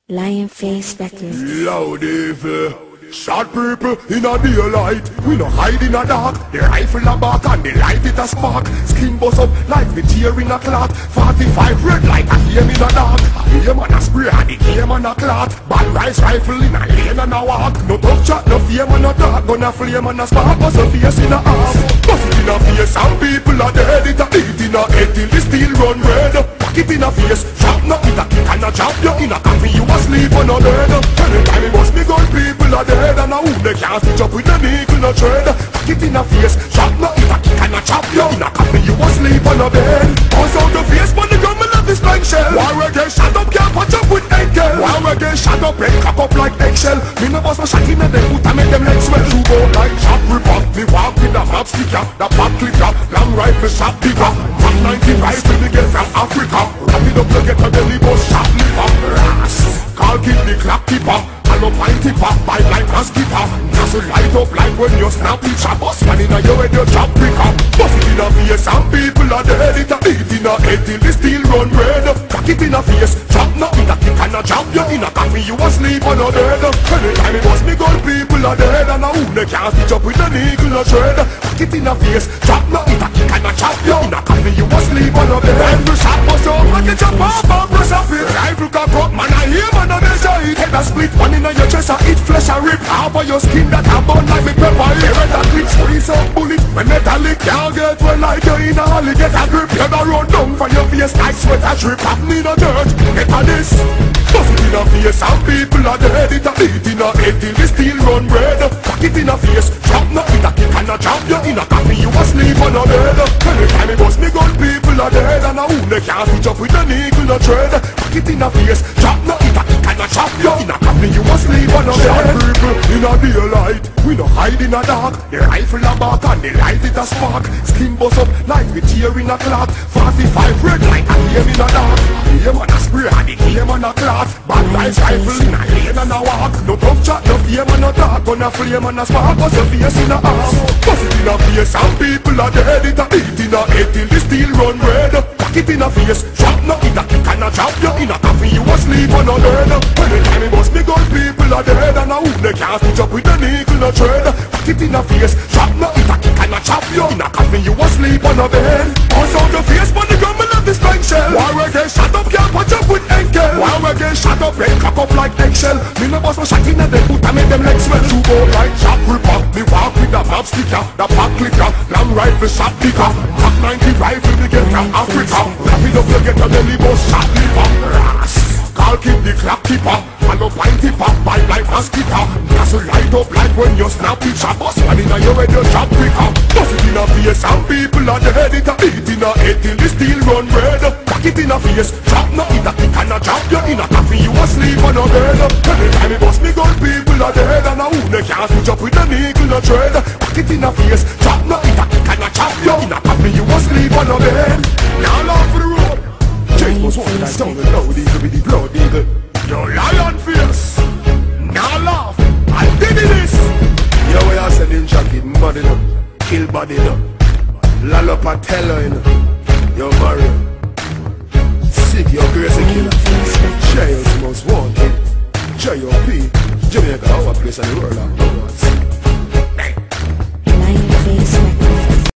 Lion Face Records. Loud evil. Shot people in a daylight. We no hide in a dark. The rifle a back and the light it a spark. Skin bust up like the tear in a clot. 45 red light a flame in a dark. A flame and a spray and the flame and a clot. Bad rice rifle in a lane and a walk. No tough chat, no flame and a dark. Gonna flame and a spark. Bust a face in a half. Bust it in a face. Some people are dead. It a beat in a head till the steel run red. Pack it in a face. Chop no it a kick and a chop you in a coffin. You asleep on a bed. Anytime it must be gun people are dead. And a wound they can't stitch up with the needle no thread. Pack it in a face, chop no it a kick and a chop you in a coffin. You asleep on a bed. Cause out the face but the gun me love this blank shell. While we get shot up can't patch up with eggshell. While we get shot up and cock up like eggshell. Me no boss no shot in a them foot and make them legs swell. You go like chop ripper. Me walk with a map sticker. The back clicker, long rifle shot bigger. Top 90 rifle we get from Africa. Wrap it up to get a belly bus shot liver. Ras, call keep the clock keeper. No pint tipper, bite like a skipper. Just light up like when you snap each a bus. Man in a your head you drop quicker. Bust it in a face, some people are dead. It a beat in a head till the steel run red. Crack it in a face, chop no in a kick and a chop you in a coffin. You asleep on a bed. Anytime it bust me gun people are dead. And a wound they can't stitch up with a needle no thread. Crack it in a face, chop no in a kick and a chop you in a coffin. You asleep on a bed. Rifle shot bust up like a chop off and press up it. Rifle cock up man I hear man a measure it. Head a split one in your chest a eat flesh a rip. Half of your skin that a burn like me pepper. Hear that clip squeeze up bullet. When metallic can't get well like you in a holly. Get a grip, you go run down for your face like sweat a drip. Happen in a dirt, get a this. Bust it in a face, some people are dead. It a beat in a head till the steel run red. Pack it in a face, chop no it a kick and a chop you in a coffin. You asleep on a bed. Anytime me bust me gun people are dead. And a wound they can't stitch up with a needle no thread. Pack it in a face, chop no it a kick and a chop you in a coffin. You asleep on a bed. Shot people in a daylight. We no hide in a dark. The rifle a back and the light it a spark. Skin bust up like the tear in a clot. 45 red light a flame in a dark. Flame and a spray and the flame and a clot. Bad rice rifle in a lane and a walk. No tough chat, no flame and a dark. Gonna flame and a spark. Bust your face in a half. Bust it in a face. Some people are dead. It a beat in a head till the steel run red. Pack it in a face. Chop no it a kick and a chop you in a coffin. You asleep on a bed. Anytime it bust me gun people are dead. And a wound they can't stitch up with a needle no thread. Pack it in a face. Chop no it a kick and a chop you in a coffin. You asleep on a bed. Pass out the face but the gun me love this blank shell. While we get shot up can't patch up with eggshell. While we get shot up and cock up like eggshell. Me no boss no shot in a them foot and make them legs swell. You go like chop ripper. Me walk with a map sticker. The back clicker, long rifle shot bigger. Top 90 rifle we get from Africa. Wrap it up you get a belly bus shot liver. Ras, call keep the clock keeper. And no pint tipper, bite like a skipper. Just light up like when you snap each a bus. Man in a your head you drop quicker. Bust it in a face, some people are dead. It a beat in a head till the steel run red. Pack it in a face, chop no it a kick and a chop you in a coffin. You asleep on a bed. Anytime it bust me gun people are dead. And a wound they can't stitch up with a needle no thread. Pack it in a face, chop no it a kick and a chop you in a coffin. You asleep on a bed. Now laugh for the road. J.O.P was one that down the loud eagle with the blood eagle. Yo lion face, now laugh, I did this. Yo we are selling jacket, body no, kill body no. Lalo Patello you know, yo Mario, sick yo crazy killer. J.O.'s most wanted, J.O.P, Jamaica our place and the world of awards. Lion Face Records.